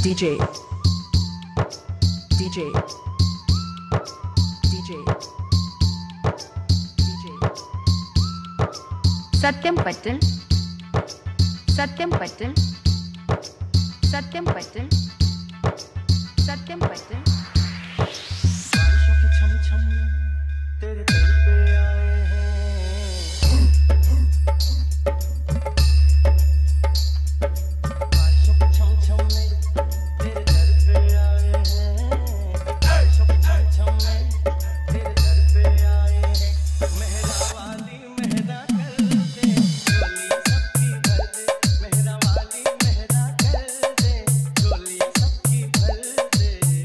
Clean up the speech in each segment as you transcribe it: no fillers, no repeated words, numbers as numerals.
DJ DJ DJ DJ Satyam Patil Satyam Patil Satyam Patil Satyam Patil तेरे दर पे आए हैं बारिशों के छम छम में तेरे दर पे आए हैं बारिशों के छम छम में तेरे दर पे आए हैं मेहरा वाली मेहरा कर दे झोली सबकी भर दे मेहरा वाली मेहरा कर दे झोली सबकी भर दे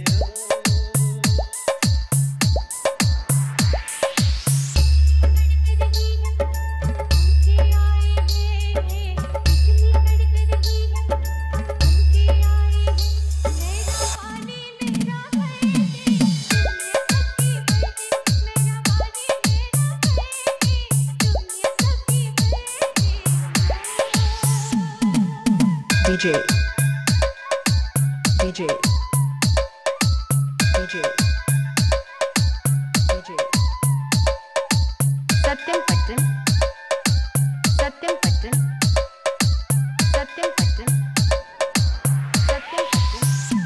DJ DJ DJ DJ Satyam Patil Satyam Patil Satyam Patil Satyam Patil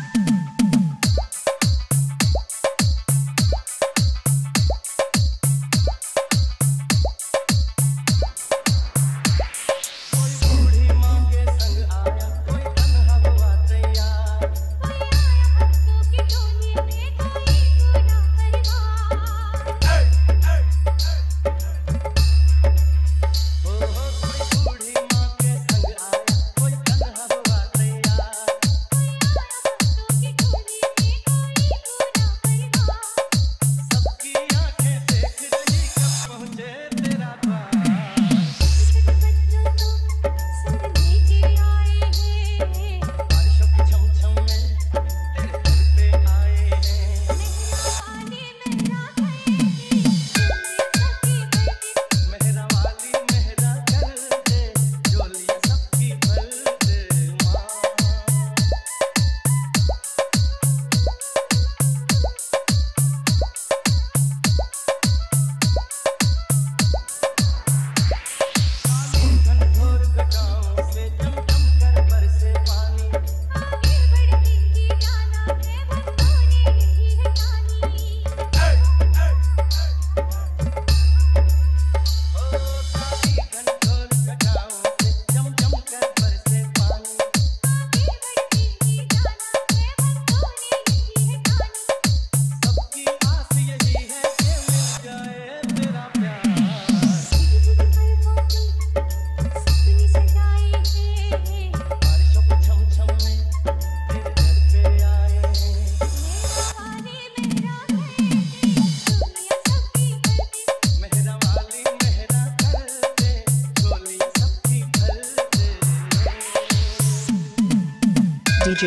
DJ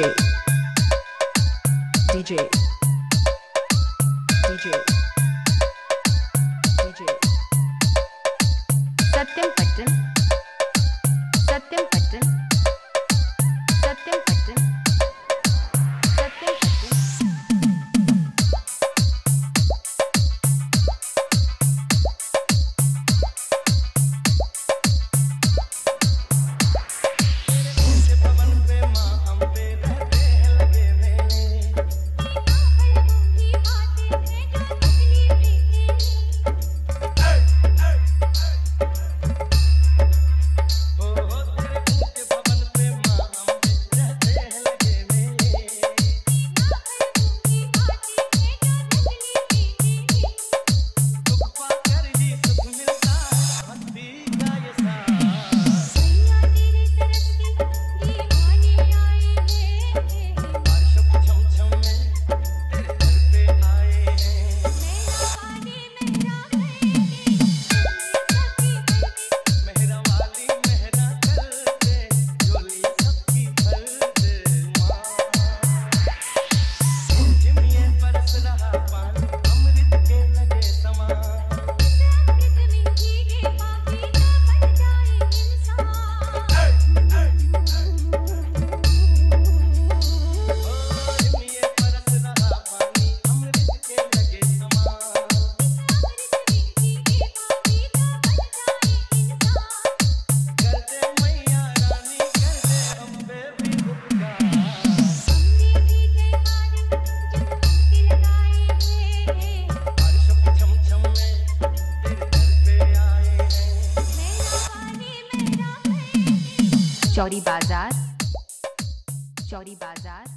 DJ DJ DJ Satyam Patil Satyam Patil Satyam Patil Satyam Patil भवन पे माँ हम पे रहते हैं लगे मेले चौरी बाजार, चौरी बाजार।